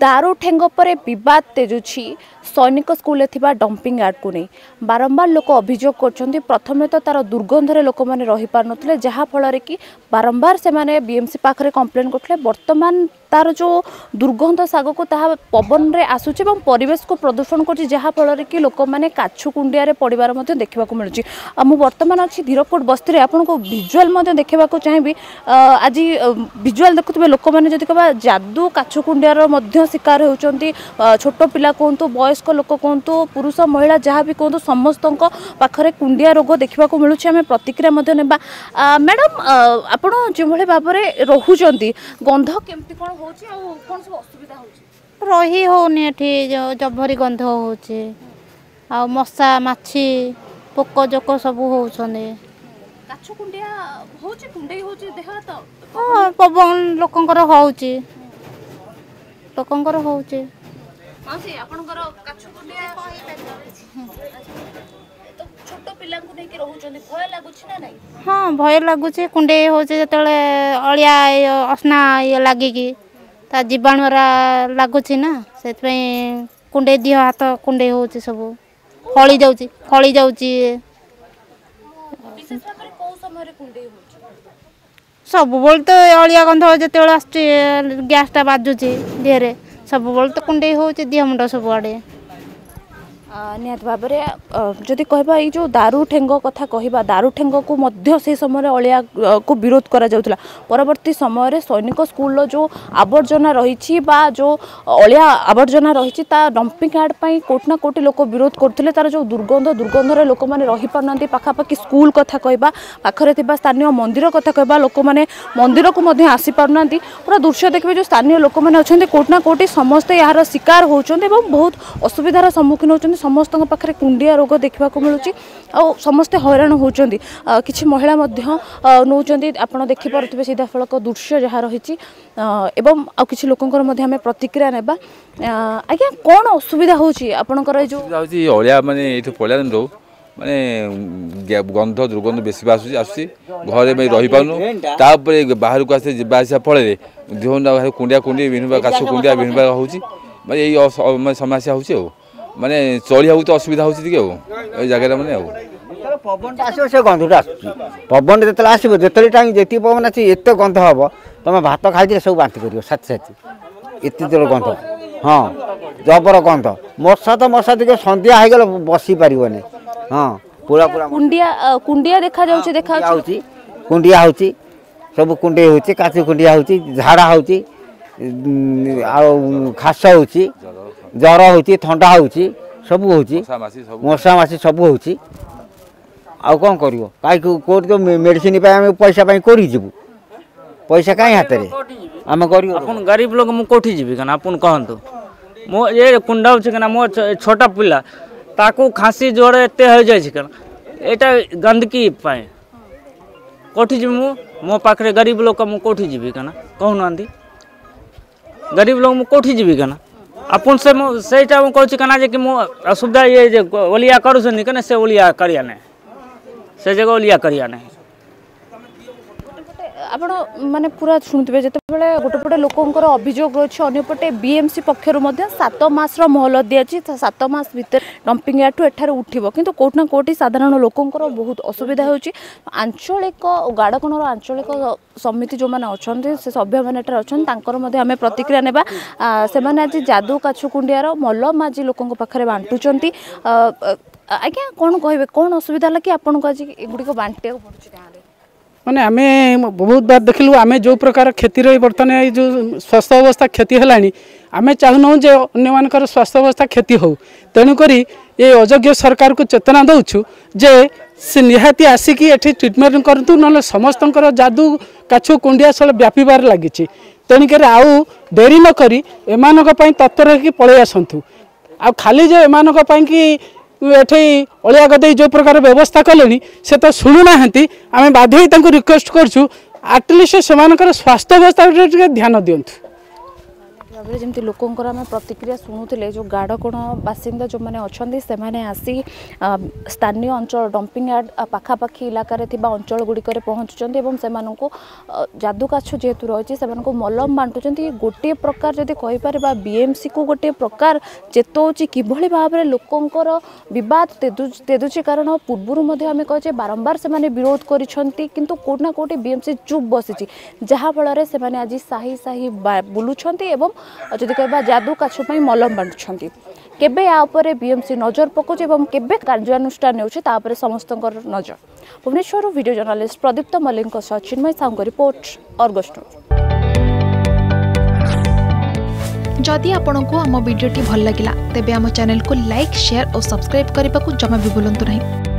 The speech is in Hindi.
दारू ठेंग पर बद तेजुछि सैनिक स्कूल डंपिंग यार्ड को नहीं बारंबार लोक अभियोग कर प्रथम तो तार दुर्गंधरे लोक मैंने रही पार नथिले जहाँफल कि बारंबार से माने बीएमसी पाखरे कंप्लेन करते वर्तमान तार जो दुर्गंध साग को ताहा पवन रे आसुछि एवं परिवेश को प्रदूषण कर जहाँफल कि लोक मैंने काछु कुंडिया पड़ार देखा मिलूँ मु वर्तमान अच्छी धीरकोट बस्ती आपन को विजुआल देखा चाहिए आज विजुआल देखुए लोक मैंने जदि कह जादू काछु कुंडियार शिकार होती छोट पिला कहतु वयस्क लोक कहतु पुरुष महिला जहाँ भी कहतु समस्त पाखरे कुंडिया रोग देखा मिलूँ आम प्रतिक्रिया मैडम आपड़ जो भाव में रोचंती गंध केमती कौन हो असुविधा हो रही होनी जभरी गंध हो मशा माछी पोक जोक सब होती पवन लोकंकर होची लोकंकर होची हाँ भय लगुच कुंडे हो अलिया असना ये लगिकी ता जीवाणुरा लगुच ना से कुंडे दिह हाथ कुंडे हो सब फली जाऊँगी सब बोल तो अलिया गंध जो आस गैसटा बाजुची देहरे सब बोल तो कुंडे हो दिह मुंड सब आड़े निहत भाव में जदि कहबा ये जो दारू ठेंग कथा कहबा दारू ठेंग को मध्य से समय अलिया को विरोध करा जाउथला परवर्ती समय सैनिक स्कूल जो आवर्जना रही जो अलिया आवर्जना रही डंपिंग यार्ड पर कोटना कोटी लोक विरोध करते तार जो दुर्गंधरे लोक मैंने रही पारना पाखापाखि स्कूल कथा कहबा पाखरे स्थानीय मंदिर कथा कहबा लोक मैंने मंदिर को आसी पारना पूरा दृश्य देखिए जो स्थानीय लोक मैंने अच्छा कोटना कोटी समस्ते यार शिकार होती बहुत असुविधार सम्मुखीन होती समस्त पाखे कुंडिया रोग देखा मिलूँ समस्ते हैरान होती किसी महिला नौकरी आप देखिपे सीधा फलक दृश्य जहाँ रही किसी लोकंर आम प्रतिक्रिया नेबा आज्ञा कौन असुविधा होकर जो अलिया माने पड़ा माने गंध दुर्गंध बेसी आसूसी घर में रही पार बाहर को आसे आसा फल कुंडिया कुंडी विभिन्न काछ कुंडिया विभिन्न होने यही समस्या हो माने चलिया तो असुविधा हो जगह मैंने पवन आसो से गंधटा आस पवन जो आसो जो टाइम जी पवन आस एत गंध हम तुम भात खाई सब बांति कर साथी एत जोर गंध हाँ जबर गंध मशा तो मशा देखिए संध्या होगल बसी पार हाँ पूरा पूरा कुंडिया देखा कुंडिया होची सब कुंडे होची काची कुंडिया होची झाड़ा होची खास होची जर होची ठंडा होची सब होची मशा मासी सब होची आउ कौन कर कोर्ट तो मेडिसिन पैसा करूँ पैसा कहीं हाथ में आम गरीब लोग मुझे कौटी जी आपन कहतु मो ये कुंडा हो मो छोटा पिला ताकू खाँसी जोर एत हो जाए गंदगी कौटी जी मो पाखे गरीब लोग मुझे कौटी जी कहना गरीब लोग मुझे कौटी जी आपन से कहना कि मो असुविधा ये ओलिया कर से ओलिया करिया नहीं से जगह ओलिया करिया नहीं आपण माने पूरा शुणुवे जो गोटे पटे लोकंर अभियोग रही अंपटे बीएमसी पक्षर 7 मास महल दिखाई 7 मास भितर डंपिंग यार्ड एठार उठिब किंतु कोटना कोटी साधारण लोकंर बहुत असुविधा होची आंचलिक गाड़कोणर आंचलिक समिति जो मैंने अच्छा से सभ्य मैंने अच्छा आम प्रतिक्रिया नेबा से आज जादू काछु कुंडियार मलम आज लोकों पाखे बांटुंट आज्ञा कौन कहे कौन असुविधा है कि आपन को आज एगुड़ी बांटा पड़े माने आमे बहुत बार देखलु आमे जो प्रकार क्षति रही बर्तमान जो स्वास्थ्य अवस्था क्षति है आमे चाहूँ जे अन्य मानकर स्वास्थ्य अवस्था क्षति हो तेणुक ये अयोग्य सरकार को चेतना दौचु जे से निहाती आसिकी एठी ट्रिटमेंट करतु न समस्त जादू काछु कुंडिया सल व्यापीबार लगी तेणुक आउ डेरी नक एमानक तत्पर कि पलि आसतु आ खाली जो एमानक कि एठी अलिया गदई जो प्रकार व्यवस्था कले से तो शुणुना आम बाध्य रिक्वेस्ट करछु एटलिस्ट से स्वास्थ्य अवस्था ध्यान दिंतु भाव में जमी लोकंर आम प्रतिक्रिया शुणुले जो गाड़कोण बासिंदा जो मैंने अच्छा से आसी स्थानीय अंचल डंपिंग यार्ड पाखापाखि इलाकार अंचल गुड़िक पहुँचुंट से जादू काछ जेहेतु रही से मलम बांटुंट गोटे प्रकार जदि कहीपर बीएमसी को गोटे प्रकार चेतौची किभली भाव में लोकंर बद तेदुची कारण पूर्वर आम कहे बारंबार से विरोध करिसेंती किंतु कोना कोटी बीएमसी चुप बसी जहाँफल से आज साही साही बुलूंट एवं जदि कह जादू काछ मलम बांटुंट केबे यापर बीएमसी नजर पकाउछ एवं केबे कार्यानुष्ठान नेउछ तापर समस्तकर नजर। Bhubaneswar video journalist Pradipta Mallick Chinmay Sahu report Argus news. जदि आपंक आम भिडी भल लगा तेब आम चैनल को लाइक शेयर और सब्सक्राइब करने को जमा भी भूलु नहीं।